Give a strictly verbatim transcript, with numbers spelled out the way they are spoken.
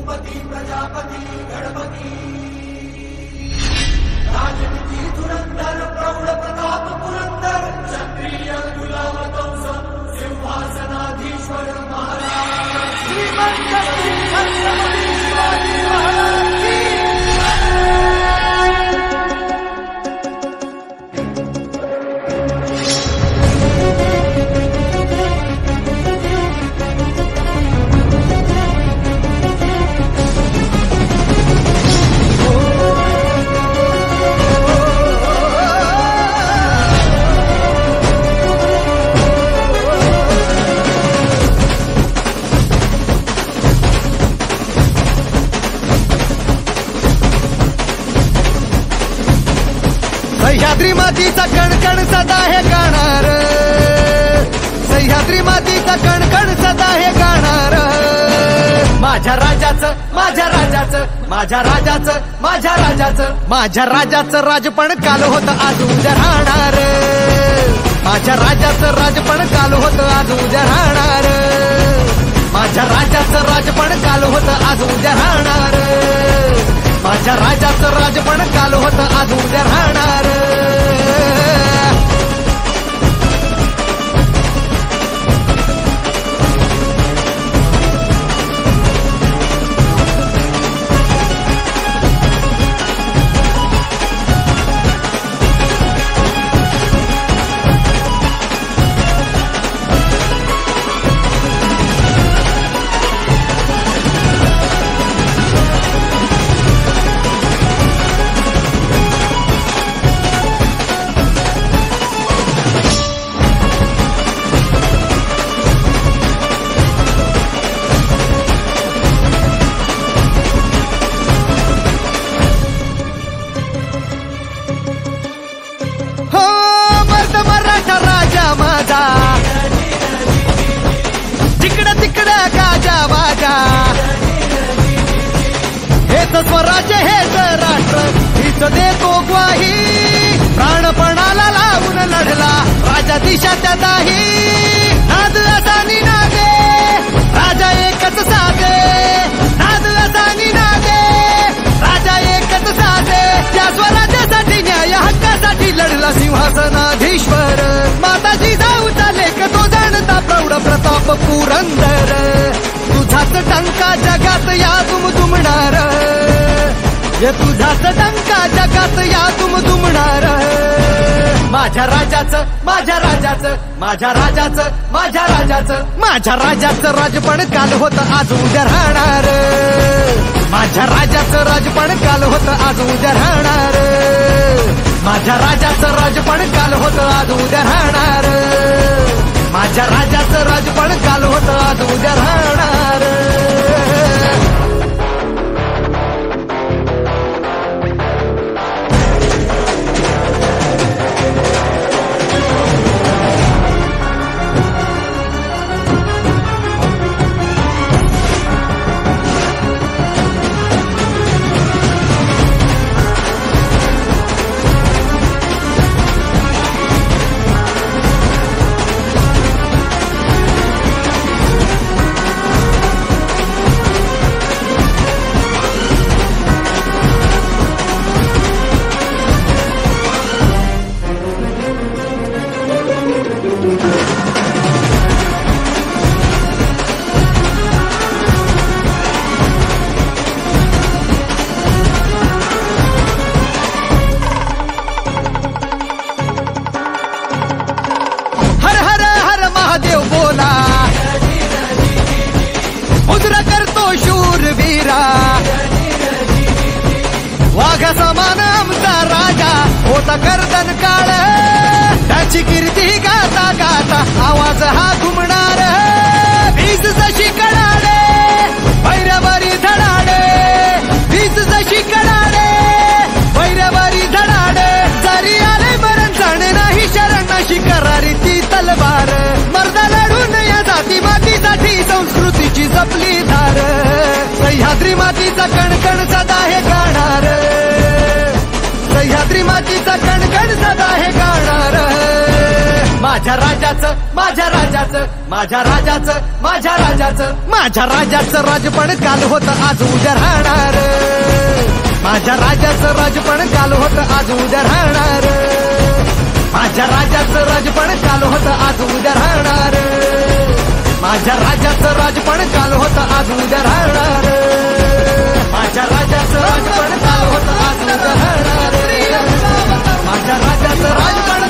भूपती प्रजापती गणपती राजनीती धुरंधर प्रौढ प्रताप पुरंदर क्षत्रिय गुलाम कंस सिंहासनाधीश्वर महाराज श्रीमंत छत्रपती शिवाजी महाराज की सह्याद्री मातीचा कणकण सदा हे गाणार, सह्याद्री मातीचा कणकण सदा हे गाणार. माझ्या राजाचं माझ्या राजाचं माझ्या राजाचं माझ्या राजाचं माझ्या राजाचं राजपण काल होतं आज उद्या राहणार. माझ्या राजाचं राजपण काल होतं आज उद्या राहणार. माझ्या राजाचं राजपण काल होतं आज उद्या राहणार. माझ्या राजाचं राजपण काल होतं आज उद्या राहणार. तिकडं तिकडं गाजा वाजा हेच स्वराज्य हेच राष्ट्र हीच देतो ग्वाही. प्राणपणाला लावून लढला राजा दिशाच्या दाही. नाद असा निनादे राजा एकच साधे. नाद असा निनादे राजा एकच साधे. त्या स्वराज्यासाठी न्याय हक्कासाठी लढला सिंहासनाधीश्वर. माताजी जाऊचा लेख तो जाणता प्रौढ प्रताप पुरंदर. तुझाच टंका जगात या तुम दुमणार. ये तुझाच टंका जगात या तुम दुमणार. माझ्या राजाचं माझ्या राजाचं माझ्या राजाचं माझ्या राजाचं माझ्या राजाचं राजपण काल होतं आज उद्या राहणार. माझ्या राजाचं राजपण काल होतं आज उद्या राहणार. माझ्या राजाचं राजपण काल होतं आज उद्या राहणार. माझ्या राजाचं राजपण काल होतं आज उद्या राहणार. वाघा समान आमचा राजा होता गर्दन काळ. त्याची कीर्ती गाता गाता आवाज हा घुमणार. वीज जशी कडाडे भैरवारी धडाडे. वीज जशी कडाडे भैरवारी धडाडे. जरी आले मरण जाणे नाही शरण अशी करारी ती तलवार. मर्दा लढून या जाती मातीसाठी संस्कृतीची जपली धार. सह्याद्री मातीचा कणकण सदा हे गाणार. सह्याद्री मातीचा कणकण सदा हे गाणार. माझ्या राजाचं माझ्या राजाचं माझ्या राजाचं माझ्या राजाचं माझ्या राजाचं राजपण काल होतं आज उद्या राहणार माझ्या राजाचं राजपण काल होतं आज उद्या राहणार माझ्या राजाचं राजपण काल होतं आज उद्या राहणार माझ्या राजाचं राजपण काल होतं आज उद्या राहणार माझ्या राजाचं राजपण काल होतं आज उद्या राहणार माझ्या राजाचं राजपण